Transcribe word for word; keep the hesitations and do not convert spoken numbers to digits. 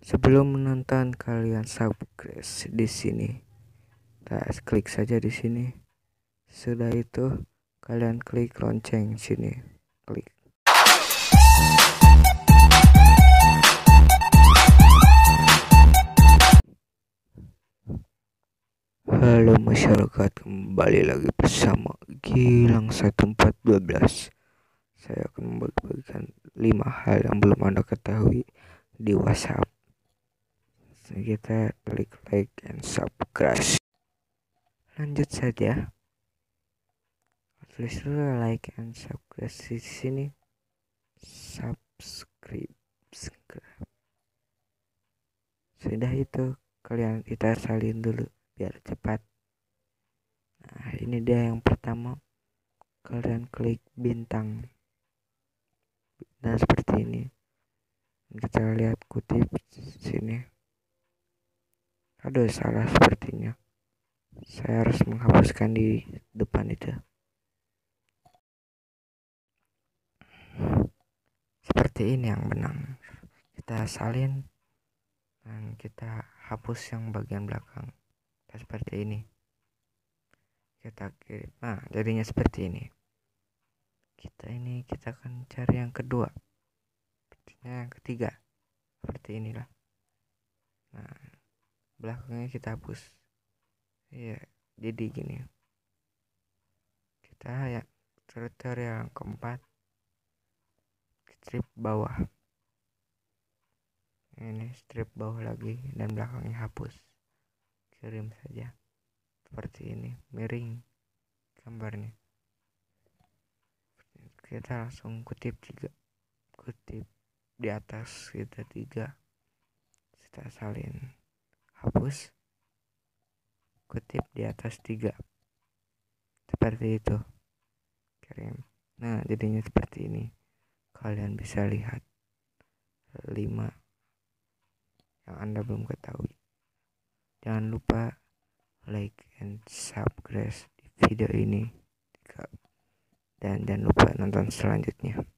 Sebelum menonton, kalian subscribe di sini. Nah, klik saja di sini. Sudah itu, kalian klik lonceng sini. Klik. Halo masyarakat, kembali lagi bersama Gilang satu empat dua belas. Saya akan membagikan lima hal yang belum Anda ketahui di WhatsApp. So, kita klik like and subscribe. Lanjut saja. Tulis dulu like and subscribe di sini. Subscribe. subscribe. Sudah itu, kalian kita salin dulu biar cepat. Nah, ini dia yang pertama. Kalian klik bintang. Nah, seperti ini. Kita lihat kutip sini. Aduh, salah sepertinya. Saya harus menghapuskan di depan itu. Seperti ini yang benar. Kita salin dan kita hapus yang bagian belakang. Nah, seperti ini. Kita kirim. Nah, jadinya seperti ini. Kita ini kita akan cari yang kedua. Sepertinya yang ketiga. Seperti inilah. Nah, belakangnya kita hapus. Iya, jadi gini. Kita ya filter yang keempat. Strip bawah. Ini strip bawah lagi dan belakangnya hapus. Kirim saja. Seperti ini, miring gambarnya. Kita langsung kutip tiga. Kutip di atas kita tiga. Kita salin. Hapus. Kutip di atas tiga. Seperti itu. Kirim. Nah, jadinya seperti ini. Kalian bisa lihat lima yang Anda belum ketahui. Jangan lupa like and subscribe di video ini. Dan jangan lupa nonton selanjutnya.